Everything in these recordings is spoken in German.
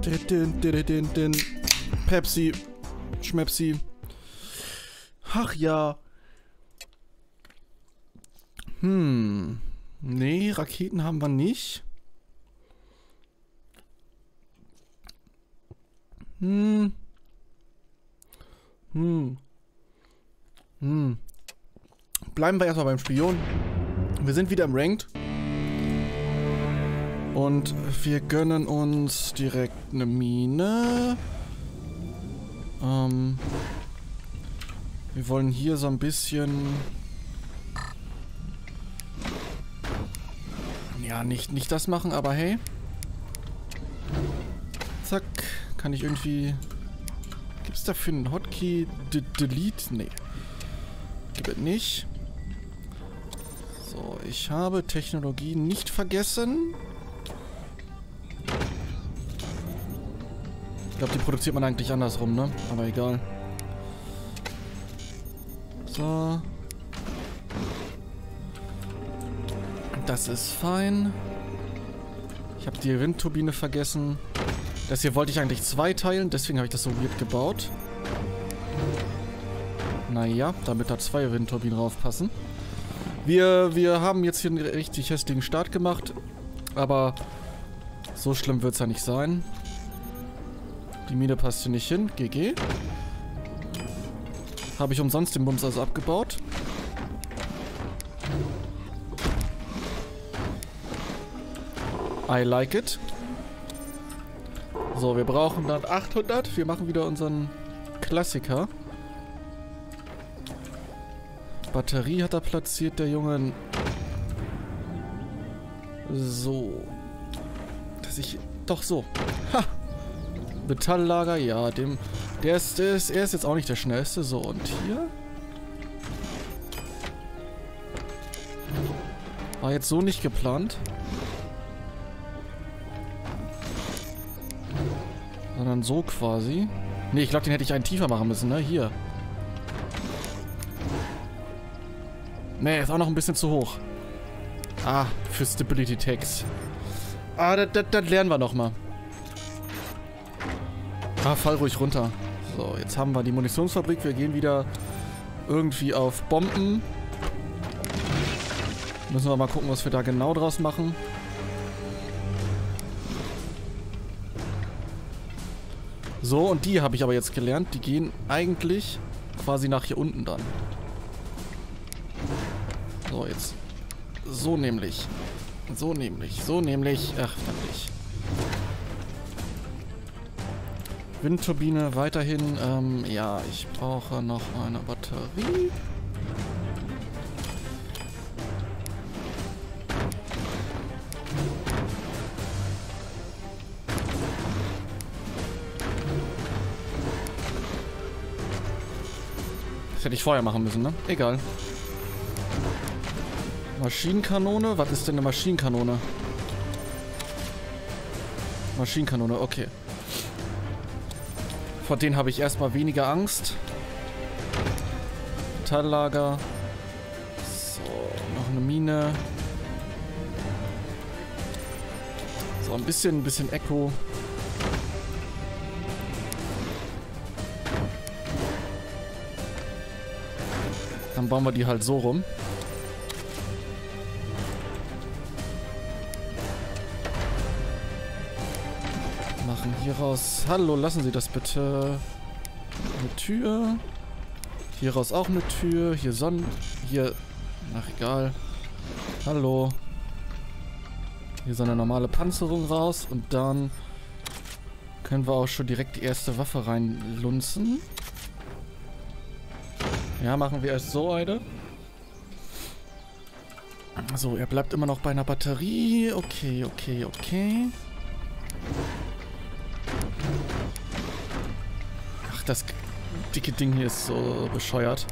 Pepsi. Schmepsi. Ach ja. Nee, Raketen haben wir nicht. Bleiben wir erstmal beim Spion. Wir sind wieder im Ranked. Und wir gönnen uns direkt eine Mine. Wir wollen hier so ein bisschen... Ja, nicht das machen, aber hey. Zack. Kann ich irgendwie... Gibt es dafür einen Hotkey? Delete? Nee. Gibt es nicht. So, ich habe Technologie nicht vergessen. Ich glaube, die produziert man eigentlich andersrum, ne? Aber egal. So. Das ist fein. Ich habe die Windturbine vergessen. Das hier wollte ich eigentlich zweiteilen, deswegen habe ich das so weird gebaut. Naja, damit da 2 Windturbinen draufpassen. Wir haben jetzt hier einen richtig hässlichen Start gemacht. Aber so schlimm wird es ja nicht sein. Die Mine passt hier nicht hin. GG. Habe ich umsonst den Bums also abgebaut. I like it. So, wir brauchen dann 800. Wir machen wieder unseren Klassiker. Batterie hat er platziert, der Junge. So. Dass ich... Doch so. Ha! Metalllager, ja, er ist jetzt auch nicht der schnellste. So, und hier? War jetzt so nicht geplant. Sondern so quasi. Ne, ich glaube, den hätte ich einen tiefer machen müssen, ne? Hier. Ne, ist auch noch ein bisschen zu hoch. Ah, für Stability Tags. Ah, das lernen wir noch mal. Ah, fall ruhig runter. So, jetzt haben wir die Munitionsfabrik. Wir gehen wieder irgendwie auf Bomben. Müssen wir mal gucken, was wir da genau draus machen. So, und die habe ich aber jetzt gelernt. Die gehen eigentlich quasi nach hier unten dann. So, jetzt. So nämlich. So nämlich. So nämlich. Ach, verdammt. Windturbine weiterhin. Ja, ich brauche noch eine Batterie. Das hätte ich vorher machen müssen, ne? Egal. Maschinenkanone? Was ist denn eine Maschinenkanone? Maschinenkanone, okay. Vor denen habe ich erstmal weniger Angst. Metalllager. So, noch eine Mine. So, ein bisschen Echo. Dann bauen wir die halt so rum. Machen hier raus... Hallo, lassen Sie das bitte. Eine Tür. Hier raus auch eine Tür. Hier Hier... Ach, egal. Hallo. Hier so eine normale Panzerung raus. Und dann können wir auch schon direkt die erste Waffe reinlunzen. Ja, machen wir erst so eine. So, er bleibt immer noch bei einer Batterie. Okay. Ach, das dicke Ding hier ist so bescheuert.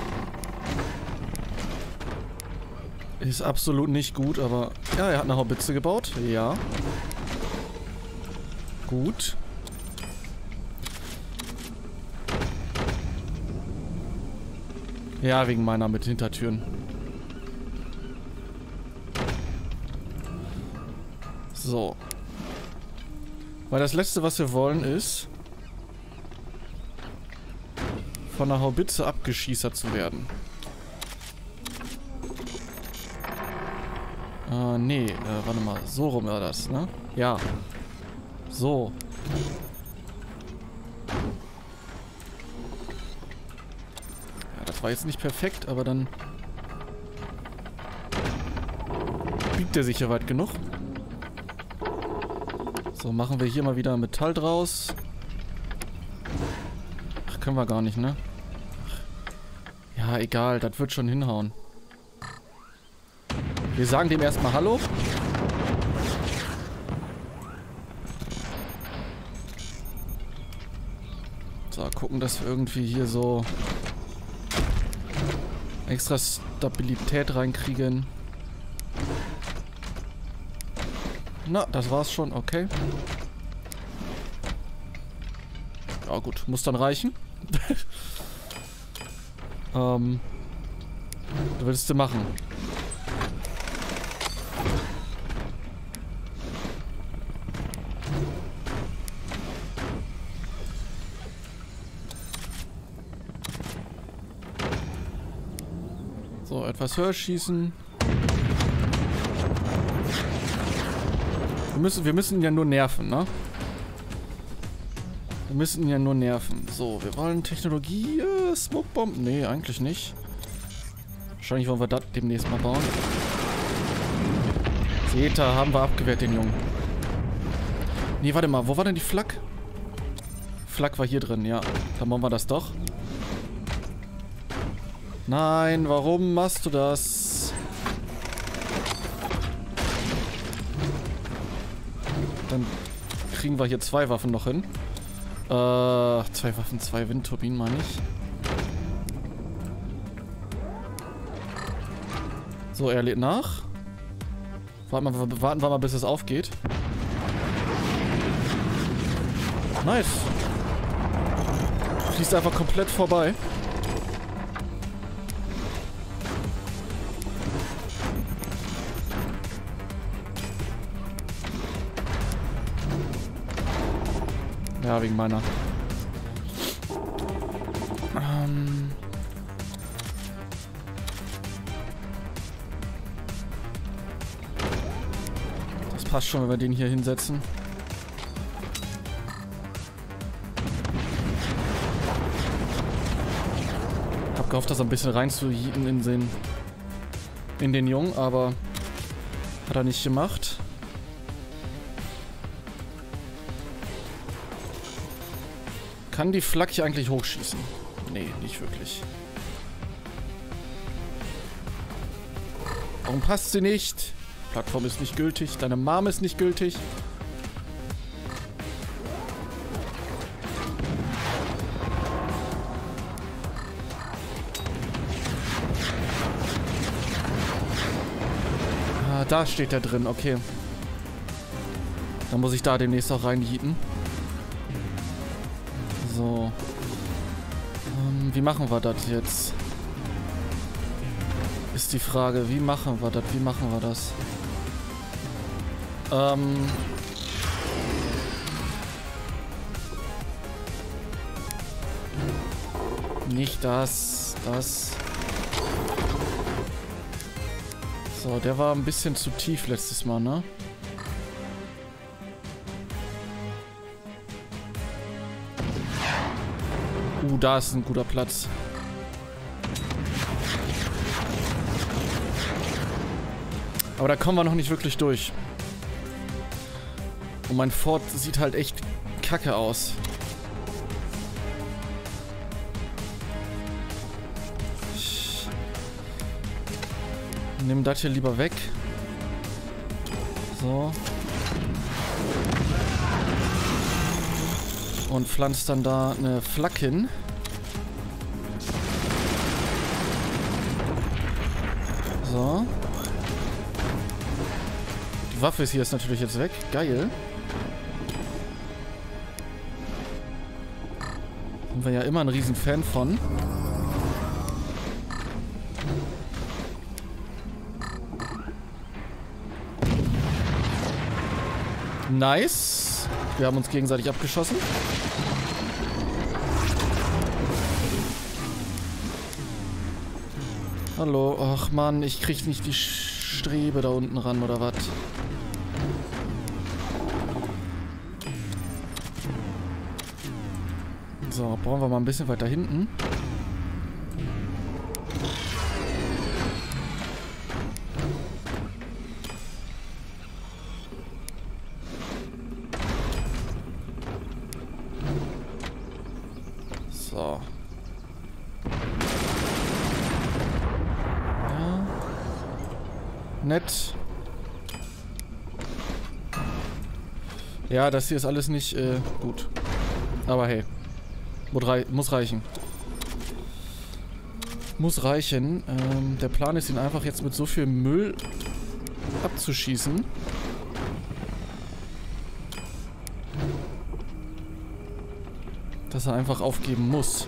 Ist absolut nicht gut, aber... Ja, er hat eine Haubitze gebaut. Ja. Gut. Ja, wegen meiner mit Hintertüren. So. Weil das Letzte, was wir wollen, ist, von einer Haubitze abgeschießert zu werden. Nee, warte mal. So rum war das, ne? Ja. So. Ja, das war jetzt nicht perfekt, aber dann biegt er sich ja weit genug. So, machen wir hier mal wieder Metall draus. Ach, können wir gar nicht, ne? Ach. Ja, egal, das wird schon hinhauen. Wir sagen dem erstmal Hallo. So, gucken, dass wir irgendwie hier so extra Stabilität reinkriegen. Na, das war's schon, okay. Ja gut, muss dann reichen. Was willst du machen? So, etwas höher schießen. Wir müssen ihn ja nur nerven, ne? Wir müssen ihn ja nur nerven. So, wir wollen Technologie, Smokebomb? Nee, eigentlich nicht. Wahrscheinlich wollen wir das demnächst mal bauen. Seht ihr, haben wir abgewehrt, den Jungen. Nee, warte mal, wo war denn die Flak? Flak war hier drin, ja. Dann machen wir das doch. Nein, warum machst du das? Dann kriegen wir hier 2 Waffen noch hin. 2 Waffen, 2 Windturbinen, meine ich. So, er lädt nach. Warten wir mal, bis es aufgeht. Nice. Fließt einfach komplett vorbei. Ja, wegen meiner. Das passt schon, wenn wir den hier hinsetzen. Ich hab gehofft, das ein bisschen reinzuhieten in den Jungen, aber hat er nicht gemacht. Kann die Flak hier eigentlich hochschießen? Nee, nicht wirklich. Warum passt sie nicht? Plattform ist nicht gültig. Deine Mom ist nicht gültig. Ah, da steht er drin. Okay. Dann muss ich da demnächst auch reinhieten. So. Wie machen wir das jetzt? Ist die Frage, wie machen wir das? Wie machen wir das? Nicht das. Das. So, der war ein bisschen zu tief letztes Mal, ne? Da ist ein guter Platz. Aber da kommen wir noch nicht wirklich durch. Und mein Fort sieht halt echt kacke aus. Ich nehme das hier lieber weg. So. Und pflanzt dann da eine Flak hin. So. Die Waffe ist hier jetzt natürlich jetzt weg. Geil. Sind wir ja immer ein riesen Fan von. Nice. Wir haben uns gegenseitig abgeschossen. Hallo, ach Mann, ich krieg nicht die Strebe da unten ran, oder was? So, brauchen wir mal ein bisschen weiter hinten. So. Ja. Nett. Ja, das hier ist alles nicht gut. Aber hey. Muss reichen. Muss reichen. Der Plan ist, ihn einfach jetzt mit so viel Müll abzuschießen. Dass er einfach aufgeben muss.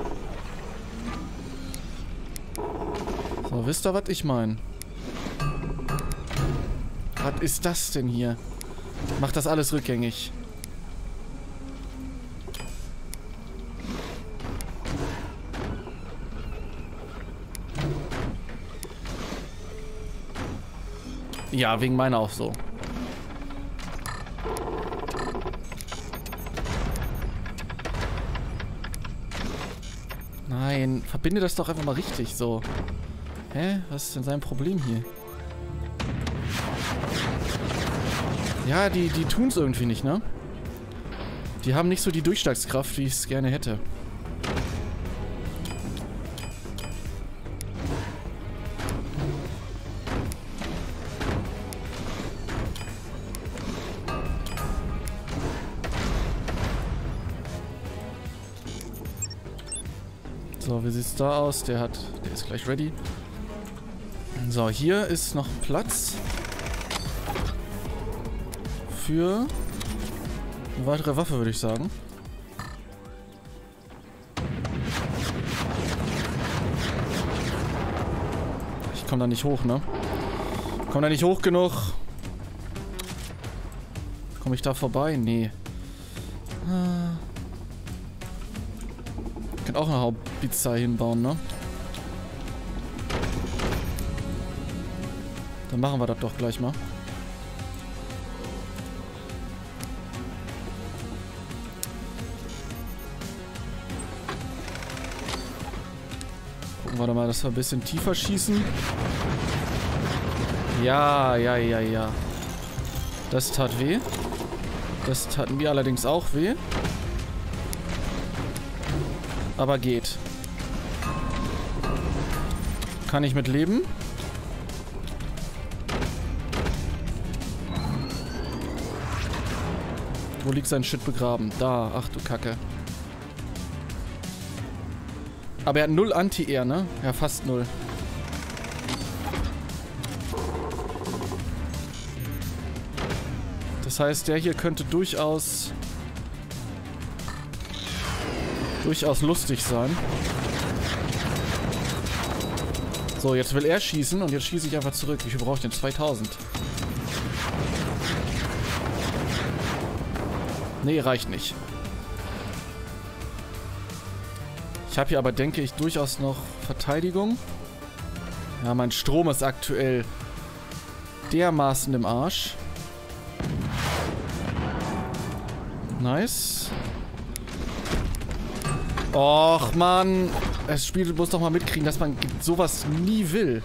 So, wisst ihr, was ich meine? Was ist das denn hier? Macht das alles rückgängig. Ja, wegen meiner auch so. Nein, verbinde das doch einfach mal richtig so. Hä? Was ist denn sein Problem hier? Ja, die tun es irgendwie nicht, ne? Die haben nicht so die Durchschlagskraft, wie ich es gerne hätte. So, wie sieht's da aus? Der ist gleich ready. So, hier ist noch Platz für eine weitere Waffe, würde ich sagen. Ich komme da nicht hoch, ne? Komme da nicht hoch genug. Komme ich da vorbei? Nee. Ich kann auch eine Haubitze hinbauen, ne? Dann machen wir das doch gleich mal. Gucken wir da mal, dass wir ein bisschen tiefer schießen. Ja, ja, ja, ja. Das tat weh. Das taten mir allerdings auch weh. Aber geht. Kann ich mit leben. Wo liegt sein Shit begraben? Da. Ach du Kacke. Aber er hat 0 Anti-Air, ne? Ja, fast 0. Das heißt, der hier könnte durchaus lustig sein. So, jetzt will er schießen und jetzt schieße ich einfach zurück. Wie viel brauche ich denn? 2000. Nee, reicht nicht. Ich habe hier aber, denke ich, durchaus noch Verteidigung. Ja, mein Strom ist aktuell dermaßen im Arsch. Nice. Och, Mann. Das Spiel muss doch mal mitkriegen, dass man sowas nie will.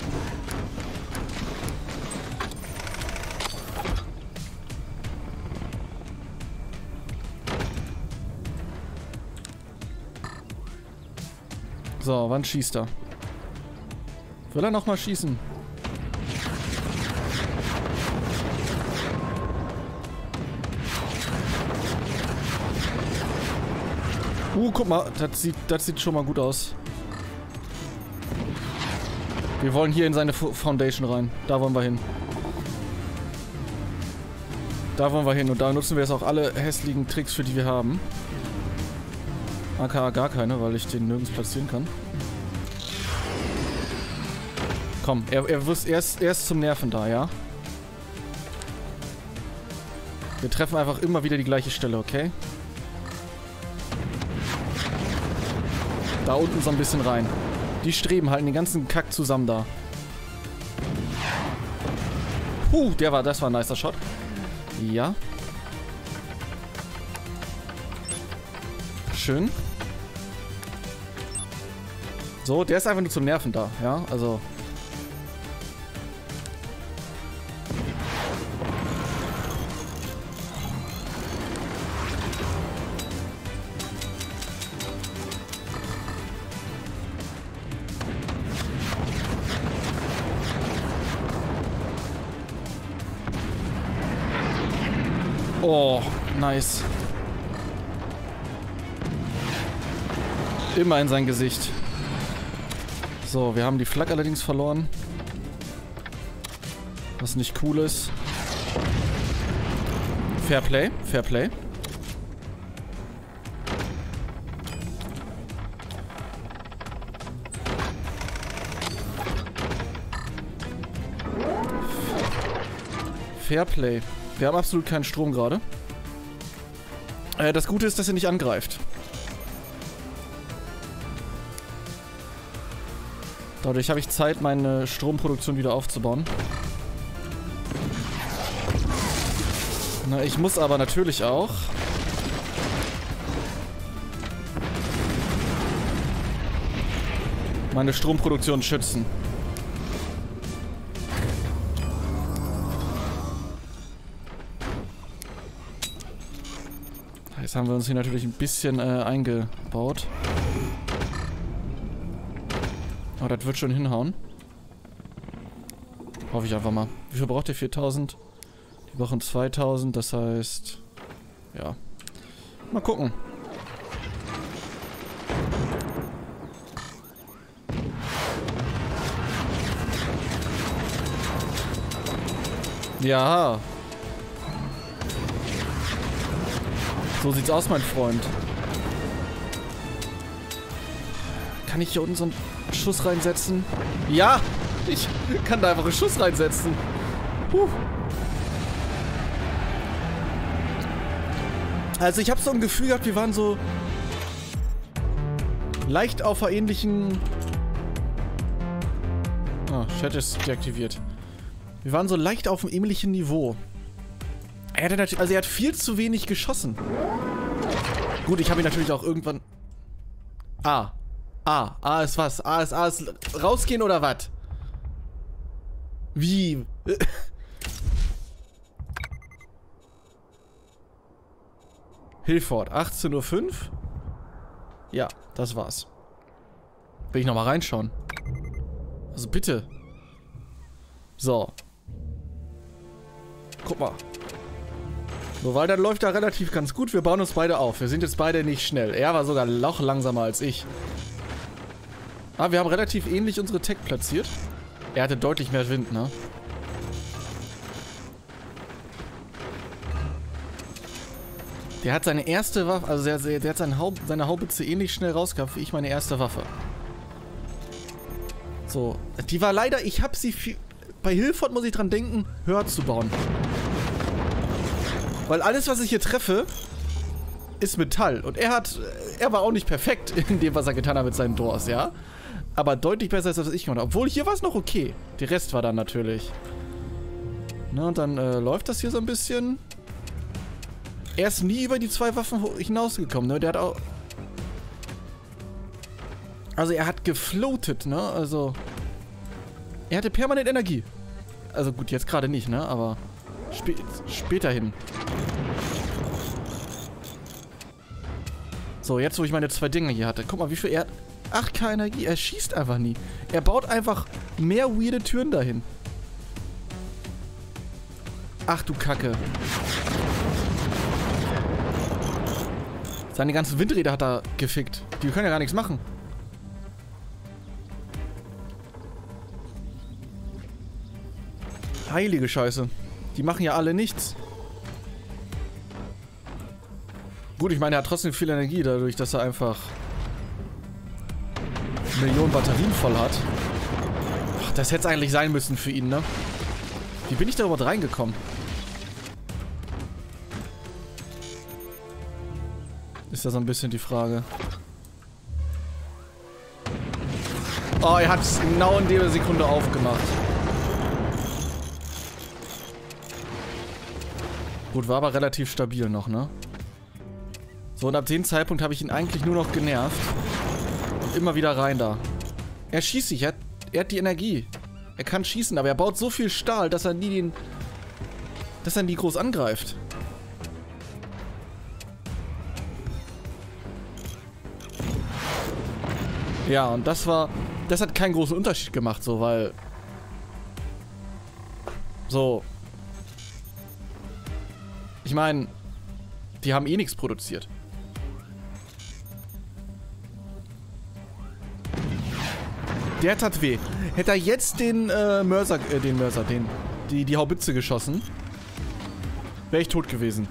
So, wann schießt er? Will er nochmal schießen? Guck mal, das sieht schon mal gut aus. Wir wollen hier in seine Foundation rein. Da wollen wir hin. Da wollen wir hin und da nutzen wir jetzt auch alle hässlichen Tricks, für die wir haben. AKA gar keine, weil ich den nirgends platzieren kann. Komm, er ist zum Nerven da, ja? Wir treffen einfach immer wieder die gleiche Stelle, okay? Da unten so ein bisschen rein. Die Streben halten den ganzen Kack zusammen da. Das war ein nicer Shot. Ja. Schön. So, der ist einfach nur zum Nerven da, ja? Also... Oh, nice. Immer in sein Gesicht. So, wir haben die Flak allerdings verloren. Was nicht cool ist. Fairplay, Fairplay. Fairplay. Wir haben absolut keinen Strom gerade. Das Gute ist, dass er nicht angreift. Dadurch habe ich Zeit, meine Stromproduktion wieder aufzubauen. Na, ich muss aber natürlich auch... meine Stromproduktion schützen. Jetzt haben wir uns hier natürlich ein bisschen eingebaut. Aber das wird schon hinhauen. Hoffe ich einfach mal. Wie viel braucht ihr? 4000? Die brauchen 2000, das heißt... ja. Mal gucken. Ja. So sieht's aus, mein Freund. Kann ich hier unten so einen Schuss reinsetzen? Ja! Ich kann da einfach einen Schuss reinsetzen. Also ich habe so ein Gefühl gehabt, wir waren so leicht auf einer ähnlichen... Ah, Chat ist deaktiviert. Wir waren so leicht auf einem ähnlichen Niveau. Er hat viel zu wenig geschossen. Gut, ich habe ihn natürlich auch irgendwann... A ist was? A ist rausgehen oder was? Wie? Hilford, 18:05 Uhr. Ja, das war's. Will ich nochmal reinschauen? Also bitte. So. Guck mal. So, weil dann läuft da relativ ganz gut. Wir bauen uns beide auf. Wir sind jetzt beide nicht schnell. Er war sogar noch langsamer als ich. Aber wir haben relativ ähnlich unsere Tech platziert. Er hatte deutlich mehr Wind, ne? Der hat seine erste Waffe, also der hat seine Haubitze ähnlich schnell rausgehabt wie ich meine erste Waffe. So, die war leider, ich habe sie bei Hilford muss ich dran denken, höher zu bauen. Weil alles, was ich hier treffe, ist Metall. Und er war auch nicht perfekt in dem, was er getan hat mit seinen Doors, ja? Aber deutlich besser als das, was ich gemacht habe. Obwohl, hier war es noch okay. Der Rest war dann natürlich. Na, und dann läuft das hier so ein bisschen. Er ist nie über die 2 Waffen hinausgekommen, ne? Der hat auch... Also, er hat gefloatet, ne? Also... Er hatte permanent Energie. Also gut, jetzt gerade nicht, ne? Aber... später hin. So, jetzt wo ich meine 2 Dinge hier hatte. Guck mal, wie viel er hat. 8k Energie. Er schießt einfach nie. Er baut einfach mehr weirde Türen dahin. Ach du Kacke. Seine ganzen Windräder hat er gefickt. Die können ja gar nichts machen. Heilige Scheiße. Die machen ja alle nichts. Gut, ich meine, er hat trotzdem viel Energie, dadurch, dass er einfach Millionen Batterien voll hat. Ach, das hätte es eigentlich sein müssen für ihn, ne? Wie bin ich da überhaupt reingekommen? Ist ja so ein bisschen die Frage. Oh, er hat es genau in der Sekunde aufgemacht. Gut, war aber relativ stabil noch, ne? So, und ab dem Zeitpunkt habe ich ihn eigentlich nur noch genervt. Und immer wieder rein da. Er schießt sich, er hat die Energie. Er kann schießen, aber er baut so viel Stahl, dass er nie groß angreift. Ja, und das hat keinen großen Unterschied gemacht, so, weil... So... Ich meine, die haben eh nichts produziert. Der tat weh. Hätte er jetzt den die Haubitze geschossen, wäre ich tot gewesen.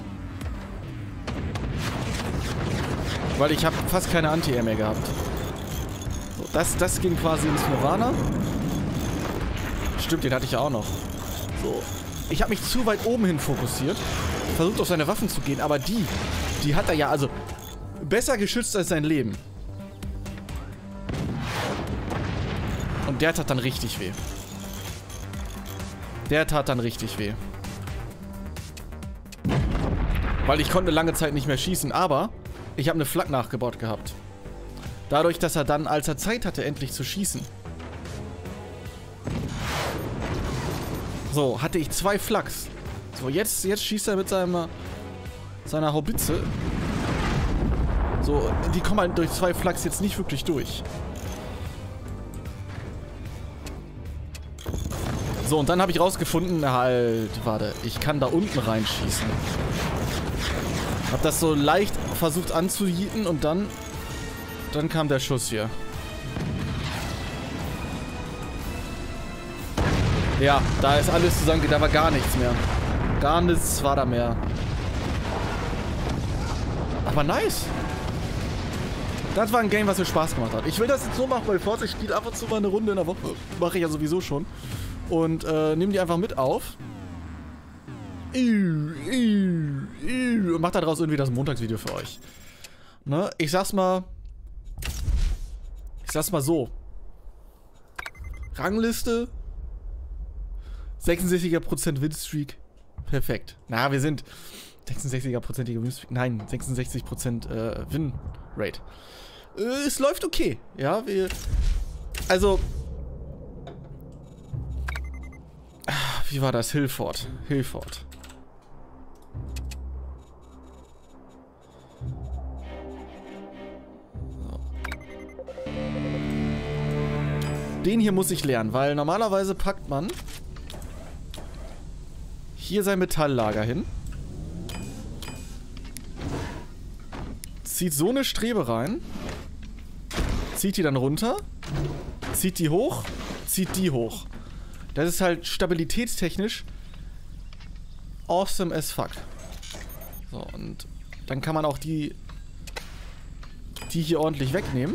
Weil ich habe fast keine Anti-Air mehr gehabt. So, das ging quasi ins Nirvana. Stimmt, den hatte ich ja auch noch. So. Ich habe mich zu weit oben hin fokussiert. Versucht auf seine Waffen zu gehen, aber die hat er ja, also besser geschützt als sein Leben. Und der tat dann richtig weh. Der tat dann richtig weh. Weil ich konnte lange Zeit nicht mehr schießen, aber ich habe eine Flak nachgebaut gehabt. Dadurch, dass er dann, als er Zeit hatte, endlich zu schießen. So, hatte ich 2 Flaks. So, jetzt schießt er mit seiner Haubitze. So, die kommen halt durch 2 Flaks jetzt nicht wirklich durch. So, und dann habe ich rausgefunden, halt, warte, ich kann da unten reinschießen. Hab das so leicht versucht anzuhieten und dann kam der Schuss hier. Ja, da ist alles zusammen, da war gar nichts mehr. Gar nichts war da mehr. Aber nice. Das war ein Game, was mir Spaß gemacht hat. Ich will das jetzt so machen, weil Forza spielt ab und zu mal eine Runde in der Woche. Mache ich ja sowieso schon. Und nehme die einfach mit auf. Und mach daraus irgendwie das Montagsvideo für euch. Ne? Ich sag's mal so. Rangliste. 66% Winstreak. Perfekt. Na, wir sind 66%ige Winstreak. Nein, 66% Win-Rate. Es läuft okay. Ja, also... Wie war das? Hilford. So. Den hier muss ich lernen, weil normalerweise packt man hier sein Metalllager hin. Zieht so eine Strebe rein. Zieht die dann runter. Zieht die hoch. Zieht die hoch. Das ist halt stabilitätstechnisch awesome as fuck. So, und dann kann man auch die hier ordentlich wegnehmen.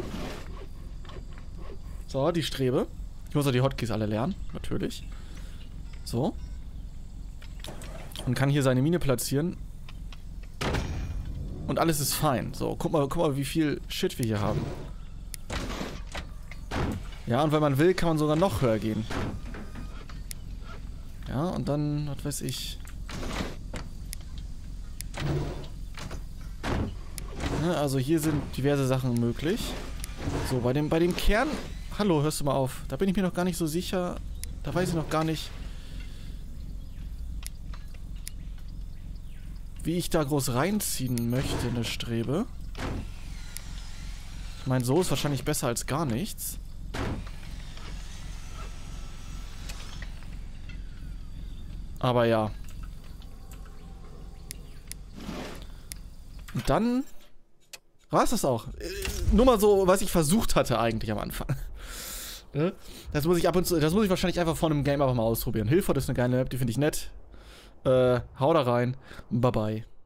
So, die Strebe. Ich muss auch die Hotkeys alle lernen, natürlich. So. Und kann hier seine Mine platzieren. Und alles ist fein. So, guck mal, wie viel Shit wir hier haben. Ja, und wenn man will, kann man sogar noch höher gehen. Ja, und dann, was weiß ich. Ja, also hier sind diverse Sachen möglich. So, bei dem Kern... Hallo, hörst du mal auf. Da bin ich mir noch gar nicht so sicher. Da weiß ich noch gar nicht, wie ich da groß reinziehen möchte, eine Strebe. Ich meine, so ist wahrscheinlich besser als gar nichts. Aber ja. Und dann war es das auch. Nur mal so, was ich versucht hatte eigentlich am Anfang. Das muss ich wahrscheinlich einfach vor einem Game einfach mal ausprobieren. Hilford ist eine geile Map, die finde ich nett. Hau da rein. Bye bye.